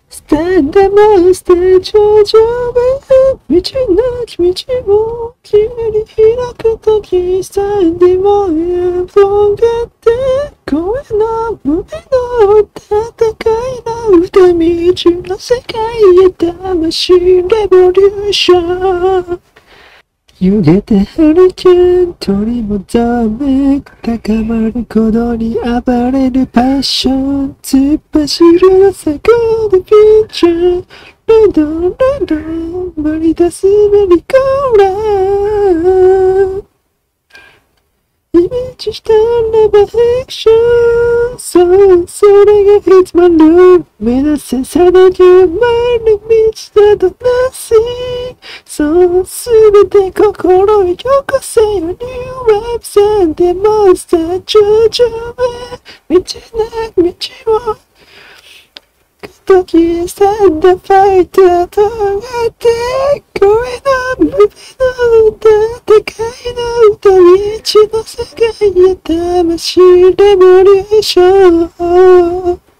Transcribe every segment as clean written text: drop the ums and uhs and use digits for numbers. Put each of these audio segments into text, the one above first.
スタンダマスター頂上へ道なき道を切り開くときスタンディもやとがって声の胸の戦いの歌道の世界へ魂レボリューション揺れてハリケーン取り求め高まる鼓動に暴れるパッション突っ走る朝がのフューチャーランドンランドン乗り出すメリーゴーラーイメージしたラバーフィクションそうそれが It's my love 目指せさらに前の道などなしそうすべて心よこせよ New Waves and the Monster 頂上へ道なき道を時へサンダーファイターとがって声の胸の歌戦いの歌道の世界へ魂レボリューション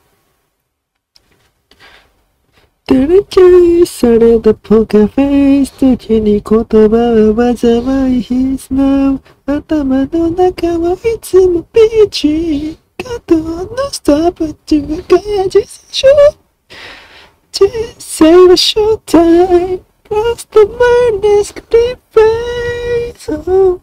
誰かにされたポーカーフェイス時に言葉は災い He's now 頭の中はいつもピーチ感動のストップって向かい実証人生はショータイム Lost the mind is clear face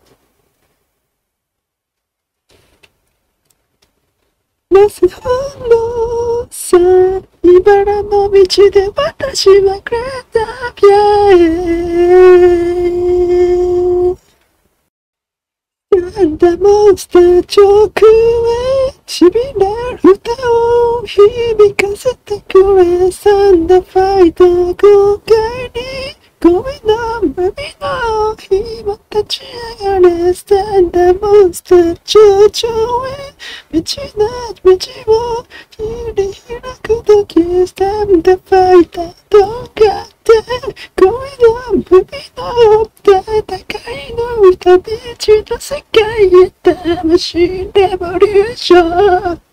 なぜ反応さ茨の道で私はグレタピアなんだモンスター上空へしびれる歌を響かせてくれサンダーファイター豪快に声の海の日も立ち上がれスタンダーモンスター頂上へ道なき道を切り開くときスタンダーファイターとがって声の海の戦いの歌道の世界へ魂レボリューション